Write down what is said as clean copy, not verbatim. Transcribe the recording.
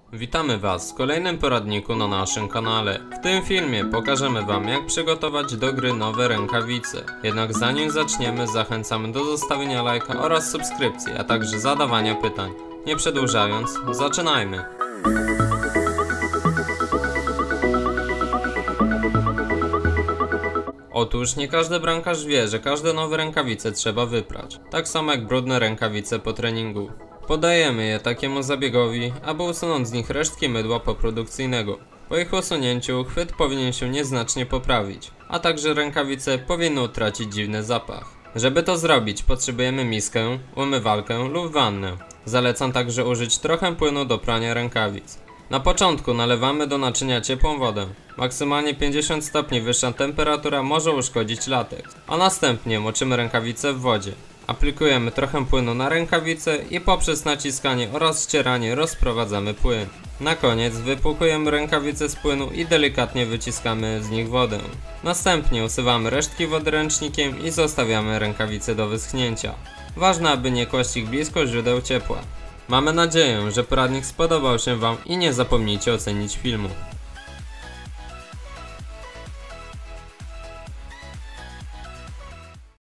Witamy Was w kolejnym poradniku na naszym kanale. W tym filmie pokażemy Wam, jak przygotować do gry nowe rękawice. Jednak zanim zaczniemy, zachęcamy do zostawienia lajka oraz subskrypcji, a także zadawania pytań. Nie przedłużając, zaczynajmy! Otóż nie każdy bramkarz wie, że każde nowe rękawice trzeba wyprać. Tak samo jak brudne rękawice po treningu. Podajemy je takiemu zabiegowi, aby usunąć z nich resztki mydła poprodukcyjnego. Po ich usunięciu chwyt powinien się nieznacznie poprawić, a także rękawice powinny utracić dziwny zapach. Żeby to zrobić, potrzebujemy miskę, umywalkę lub wannę. Zalecam także użyć trochę płynu do prania rękawic. Na początku nalewamy do naczynia ciepłą wodę. Maksymalnie 50 stopni wyższa temperatura może uszkodzić lateks, a następnie moczymy rękawice w wodzie. Aplikujemy trochę płynu na rękawice i poprzez naciskanie oraz ścieranie rozprowadzamy płyn. Na koniec wypłukujemy rękawice z płynu i delikatnie wyciskamy z nich wodę. Następnie usuwamy resztki wody ręcznikiem i zostawiamy rękawice do wyschnięcia. Ważne, aby nie kłaść ich blisko źródeł ciepła. Mamy nadzieję, że poradnik spodobał się Wam i nie zapomnijcie ocenić filmu.